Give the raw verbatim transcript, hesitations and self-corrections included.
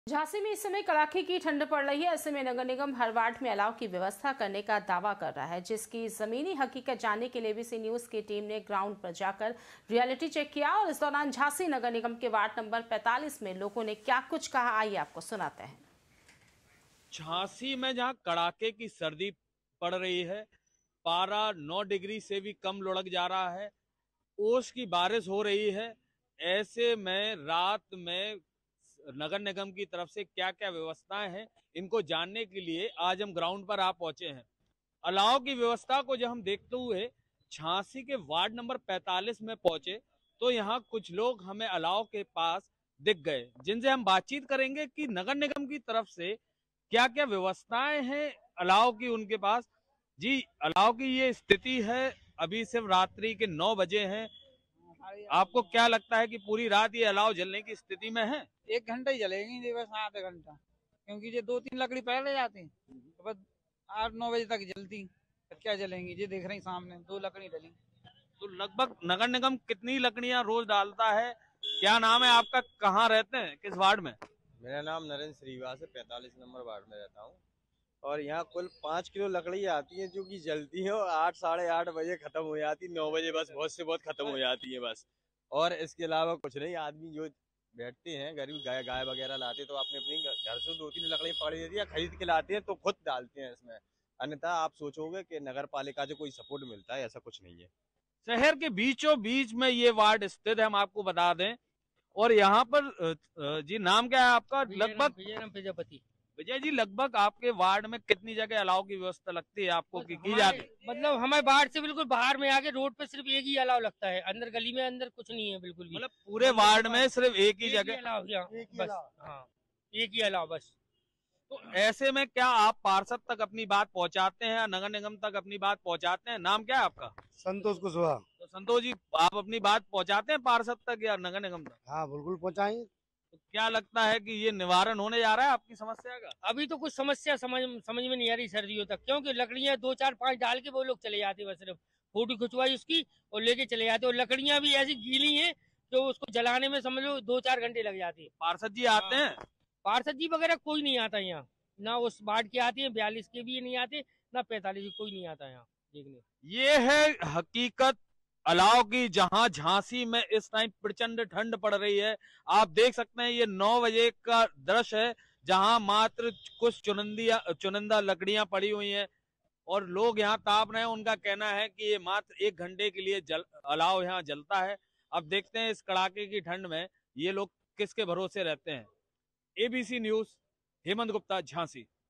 झांसी में इस समय कड़ाके की ठंड पड़ रही है। ऐसे में नगर निगम हर वार्ड में अलाव की व्यवस्था करने का दावा कर रहा है, जिसकी जमीनी हकीकत जानने के लिए एबीसी न्यूज की टीम ने ग्राउंड पर जाकर रियलिटी चेक किया। और इस दौरान झांसी नगर निगम के वार्ड नंबर पैंतालीस में लोगों ने क्या कुछ कहा, आइए आपको सुनाते हैं। झांसी में जहां कड़ाके की सर्दी पड़ रही है, पारा नौ डिग्री से भी कम लुढ़क जा रहा है, ओस की बारिश हो रही है। ऐसे में रात में नगर निगम की तरफ से क्या क्या व्यवस्थाएं हैं, इनको जानने के लिए आज हम ग्राउंड पर आ पहुंचे हैं। अलाव की व्यवस्था को जब हम देखते हुए झांसी के वार्ड नंबर पैंतालीस में पहुंचे तो यहाँ कुछ लोग हमें अलाव के पास दिख गए, जिनसे हम बातचीत करेंगे कि नगर निगम की तरफ से क्या क्या व्यवस्थाएं हैं अलाव की उनके पास। जी, अलाव की ये स्थिति है, अभी सिर्फ रात्रि के नौ बजे हैं। आपको क्या लगता है कि पूरी रात ये अलाव जलने की स्थिति में है? एक घंटा ही जलेगी जी, बस आधा घंटा, क्योंकि ये दो तीन लकड़ी पहले जाती तो बस आठ नौ बजे तक जलती, तो क्या जलेंगी जी, देख रही सामने दो लकड़ी डली। तो लगभग नगर निगम कितनी लकड़ियां रोज डालता है? क्या नाम है आपका, कहाँ रहते हैं, किस वार्ड में? मेरा नाम नरेंद्र श्रीवास है, पैंतालीस नंबर वार्ड में रहता हूँ। और यहाँ कुल पाँच किलो लकड़ी आती है जो कि जलती है और आठ साढ़े आठ बजे खत्म हो जाती है, नौ बजे बस बहुत से बहुत खत्म हो जाती है बस। और इसके अलावा कुछ नहीं। आदमी जो बैठते हैं, गरीब गाय गाय वगैरह लाते तो अपने अपनी घर से दो तीन लकड़ी पकड़ देती है, खरीद के लाते हैं तो खुद डालते हैं इसमें। अन्यथा आप सोचोगे कि नगर पालिका से कोई सपोर्ट मिलता है, ऐसा कुछ नहीं है। शहर के बीचों बीच में ये वार्ड स्थित है, हम आपको बता दें। और यहाँ पर जी, नाम क्या है आपका? लगभग विजय प्रजापति। विजय जी, लगभग आपके वार्ड में कितनी जगह अलाव की व्यवस्था लगती है आपको की, की जाती? मतलब हमारे वार्ड से बिल्कुल बाहर में आके रोड पे सिर्फ एक ही अलाव लगता है, अंदर गली में अंदर कुछ नहीं है बिल्कुल भी। मतलब पूरे वार्ड में सिर्फ एक ही जगह अलाव, बस हाँ, एक ही अलाव बस। तो ऐसे में क्या आप पार्षद तक अपनी बात पहुंचाते हैं या नगर निगम तक अपनी बात पहुंचाते हैं? नाम क्या है आपका? संतोष कुशवाहा। तो संतोष जी, आप अपनी बात पहुंचाते हैं पार्षद तक या नगर निगम तक? हाँ बिल्कुल पहुंचाएंगे। तो क्या लगता है कि ये निवारण होने जा रहा है आपकी समस्या का? अभी तो कुछ समस्या समझ समझ में नहीं आ रही सर्दियों तक, क्योंकि लकड़ियां दो चार पांच डाल के वो लोग चले जाते, बस सिर्फ फोटो खिंचवाई उसकी और लेके चले जाते। और लकड़ियां भी ऐसी गीली हैं जो उसको जलाने में समझ लो दो चार घंटे लग जाते हैं। पार्षद जी आते हैं? पार्षद जी वगैरह कोई नहीं आता यहाँ, ना उस वार्ड के आते हैं, बयालीस के भी नहीं आते, ना पैंतालीस, कोई नहीं आता यहाँ देखने। ये है हकीकत अलाव की, जहां झांसी में इस टाइम प्रचंड ठंड पड़ रही है। आप देख सकते हैं ये नौ बजे का दृश्य है, जहां मात्र कुछ चुनिंदा चुनिंदा लकड़ियां पड़ी हुई हैं और लोग यहाँ ताप रहे हैं। उनका कहना है कि ये मात्र एक घंटे के लिए जल अलाव यहाँ जलता है। अब देखते हैं इस कड़ाके की ठंड में ये लोग किसके भरोसे रहते हैं। ABC news, Hemant Gupta, Jhansi.